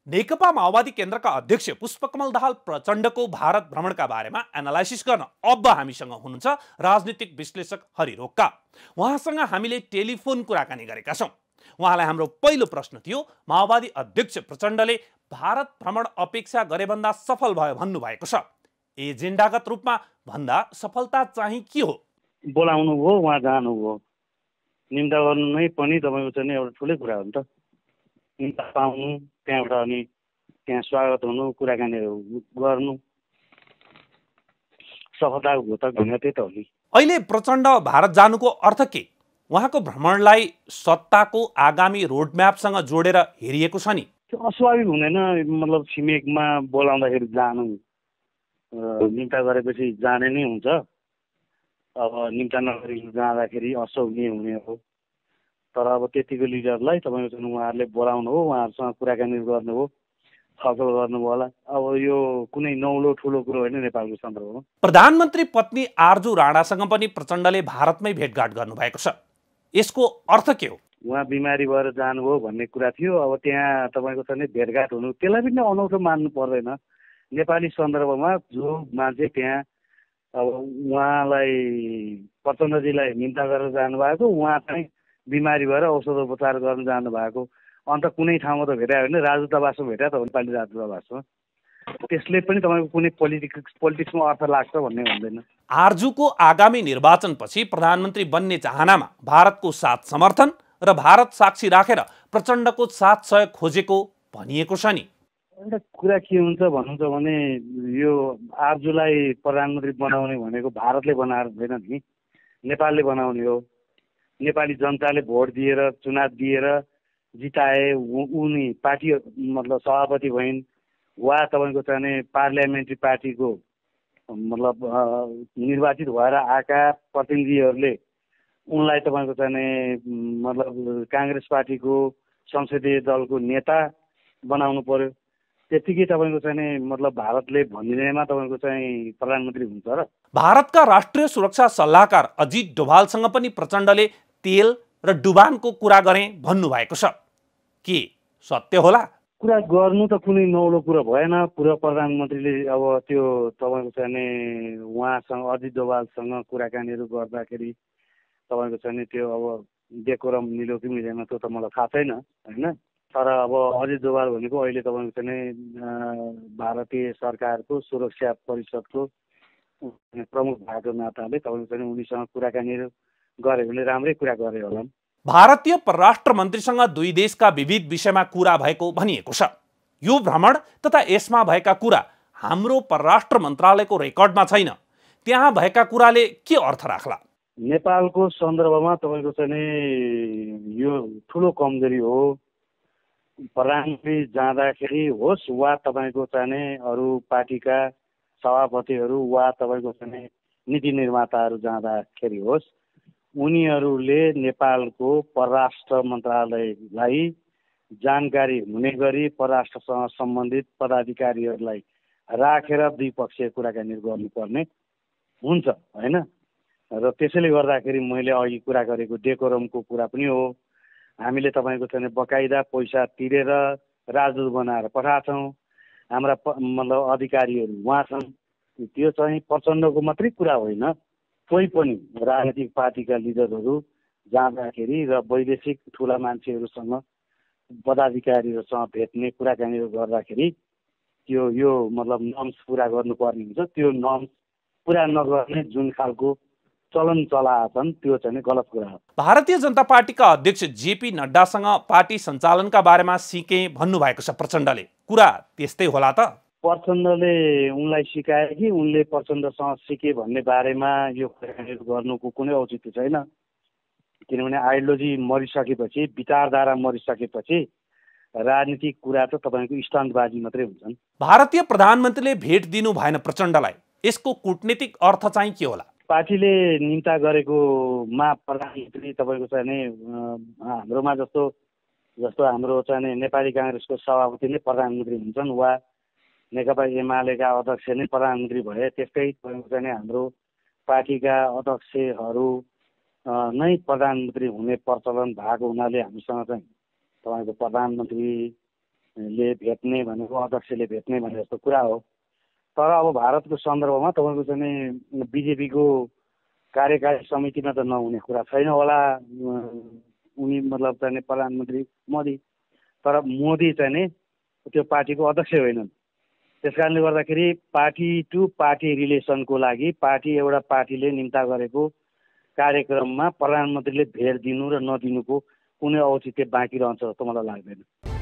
नेकपा माओवादी केन्द्रका अध्यक्ष पुष्पकमल दाहाल प्रचण्डको भारत भ्रमणका बारेमा एनालाइसिस गर्न अब हामीसँग हुनुहुन्छ राजनीतिक विश्लेषक हरि रोक्का। उहाँसँग हामीले टेलिफोन कुराकानी गरेका छौँ। उहाँलाई हाम्रो पहिलो प्रश्न थियो, माओवादी अध्यक्ष प्रचण्डले भारत भ्रमण अपेक्षा गरेभन्दा सफल भयो भन्नुभएको छ। एजेन्डागत रूपमा भन्दा सफलता चाहिँ के हो? बोलाउनु हो, उहाँ जानु हो, निम्ता गर्नु नै पनि तपाईँको चाहिँ एउटा ठुलै कुरा हो नि त। निम्ता पाउनु, त्यहाँबाट अनि त्यहाँ स्वागत हुनु, कुराकानीहरू गर्नु, सफलताको घोतक भनेर त्यही त हो नि। अहिले प्रचण्ड भारत जानुको अर्थ के? उहाँको भ्रमणलाई सत्ताको आगामी रोडम्यापसँग जोडेर हेरिएको छ नि? त्यो अस्वाभाविक हुँदैन। मतलब छिमेकमा बोलाउँदाखेरि जानु, निम्ता गरेपछि जाने नै हुन्छ। अब निम्ता नगरी जाँदाखेरि असौनी हुने हो। तर अब त्यतिको लिडरलाई तपाईँको चाहिँ उहाँहरूले बोलाउनु हो, उहाँहरूसँग कुराकानी गर्नु हो, छलफल गर्नु होला। अब यो कुनै नौलो ठुलो कुरो होइन नेपालको सन्दर्भमा। प्रधानमन्त्री पत्नी आर्जु राणासँग पनि प्रचण्डले भारतमै भेटघाट गर्नुभएको छ। यसको अर्थ के हो? उहाँ बिमारी भएर जानुभयो भन्ने कुरा थियो। अब त्यहाँ तपाईँको चाहिँ भेटघाट हुनु, त्यसलाई पनि अनौठो मान्नु पर्दैन। नेपाली सन्दर्भमा जो मान्छे त्यहाँ अब उहाँलाई प्रचण्डजीलाई निम्ता गरेर जानुभएको, उहाँ चाहिँ बिमारी भएर औषधोपचार गर्न जानुभएको, अन्त कुनै ठाउँमा त भेटायो भने राजदूतावासमा भेट्या त हो, नेपाली राजदूतावासमा। त्यसले पनि तपाईँको कुनै पोलिटिक्समा अर्थ लाग्छ भन्ने हुँदैन। आर्जुको आगामी निर्वाचनपछि प्रधानमन्त्री बन्ने चाहनामा भारतको साथ समर्थन र भारत साक्षी राखेर प्रचण्डको साथ सहयोग खोजेको भनिएको छ नि। एउटा कुरा के हुन्छ भन्नुहुन्छ भने यो आर्जुलाई प्रधानमन्त्री बनाउने भनेको भारतले बनाएर हुँदैन नि, नेपालले बनाउने हो। नेपाली जनताले भोट दिएर चुनाव दिएर जिताए, उनी पार्टी मतलब सभापति भइन् वा तपाईँको चाहिँ पार्लियामेन्ट्री पार्टीको मतलब निर्वाचित भएर आएका प्रतिनिधिहरूले उनलाई तपाईँको चाहिँ मतलब काङ्ग्रेस पार्टीको संसदीय दलको नेता बनाउनु पर्यो। त्यतिकै तपाईँको चाहिँ मतलब भारतले भनिदिनेमा तपाईँको चाहिँ प्रधानमन्त्री हुन्छ र। भारतका राष्ट्रिय सुरक्षा सल्लाहकार अजित डोभालसँग पनि प्रचण्डले तेल र डुबानको कुरा गरे भन्नुभएको छ। के सत्य होला? कुरा गर्नु त कुनै नौलो कुरा भएन। पुरा प्रधानमन्त्रीले अब त्यो तपाईँको चाहिँ उहाँसँग अजित डोभालसँग कुराकानीहरू गर्दाखेरि तपाईँको चाहिँ त्यो अब डेकोरम मिल्यो कि मिलेन त्यो त मलाई थाहा छैन होइन। तर अब अजित डोभाल भनेको अहिले तपाईँको चाहिँ भारतीय सरकारको सुरक्षा परिषदको प्रमुख भएको नाताले तपाईँको चाहिँ उनीसँग कुराकानीहरू गरे भने राम्रै कुरा गरे होला। भारतीय परराष्ट्र मन्त्रीसँग दुई देशका विविध विषयमा कुरा भएको भनिएको छ। यो भ्रमण तथा यसमा भएका कुरा हाम्रो परराष्ट्र मन्त्रालयको रेकर्डमा छैन। त्यहाँ भएका कुराले के अर्थ राख्ला? नेपालको सन्दर्भमा तपाईँको चाहिँ यो ठुलो कमजोरी हो। प्रधानमन्त्री जाँदाखेरि होस् वा तपाईँको चाहिँ अरू पार्टीका सभापतिहरू वा तपाईँको चाहिँ नीति निर्माताहरू जाँदाखेरि होस्, उनीहरूले नेपालको परराष्ट्र मन्त्रालयलाई जानकारी हुने गरी परराष्ट्रसँग सम्बन्धित पदाधिकारीहरूलाई राखेर द्विपक्षीय कुराकानी गर्नुपर्ने हुन्छ होइन। र त्यसैले गर्दाखेरि मैले अघि कुरा गरेको डेकोरमको कुरा पनि हो। हामीले तपाईँको चाहिँ बकाइदा पैसा तिरेर राजदूत बनाएर पठाएछौँ। हाम्रा मतलब अधिकारीहरू उहाँ छन्। त्यो चाहिँ प्रचण्डको मात्रै कुरा होइन, कोही पनि राजनीतिक पार्टीका लिडरहरू जाँदाखेरि र वैदेशिक ठुला मान्छेहरूसँग पदाधिकारीहरूसँग भेट्ने कुराकानीहरू गर्दाखेरि त्यो यो मतलब नर्म्स पुरा गर्नुपर्ने हुन्छ। त्यो नर्म्स पुरा नगर्ने जुन खालको चलन चलाएछन् त्यो चाहिँ गलत कुरा हो। भारतीय जनता पार्टीका अध्यक्ष जेपी नड्डासँग पार्टी सञ्चालनका बारेमा सिके भन्नुभएको छ प्रचण्डले। कुरा त्यस्तै होला त? प्रचण्डले उनलाई सिकाए कि उनले प्रचण्डसँग सिके भन्ने बारेमा यो कुराकानीहरू गर्नुको कुनै औचित्य छैन। किनभने आइडियोलोजी मरिसकेपछि, विचारधारा मरिसकेपछि राजनीतिक कुरा त तपाईँको स्टन्टबाजी मात्रै हुन्छन्। भारतीय प्रधानमन्त्रीले भेट दिनु भएन प्रचण्डलाई, यसको कूटनीतिक अर्थ चाहिँ के होला? पार्टीले निम्ता गरेकोमा प्रधानमन्त्री तपाईँको चाहिँ हाम्रोमा जस्तो हाम्रो चाहिँ नेपाली काङ्ग्रेसको सभापति नै प्रधानमन्त्री हुन्छन् वा नेकपा एमालेका अध्यक्ष नै प्रधानमन्त्री भए, त्यस्तै तपाईँको चाहिँ हाम्रो पार्टीका अध्यक्षहरू नै प्रधानमन्त्री हुने प्रचलन भएको हुनाले हामीसँग चाहिँ तपाईँको प्रधानमन्त्री ले भेट्ने भनेको अध्यक्षले भेट्ने भने जस्तो कुरा हो। तर अब भारतको सन्दर्भमा तपाईँको चाहिँ बिजेपीको कार्यकारी समितिमा त नहुने कुरा छैन होला। उनी मतलब चाहिँ प्रधानमन्त्री मोदी, तर मोदी चाहिँ नि त्यो पार्टीको अध्यक्ष होइनन्। त्यस कारणले गर्दाखेरि पार्टी टु पार्टी रिलेसनको लागि एउटा पार्टीले निम्ता गरेको कार्यक्रममा प्रधानमन्त्रीले भेट दिनु र नदिनुको कुनै औचित्य बाँकी रहन्छ जस्तो मलाई लाग्दैन।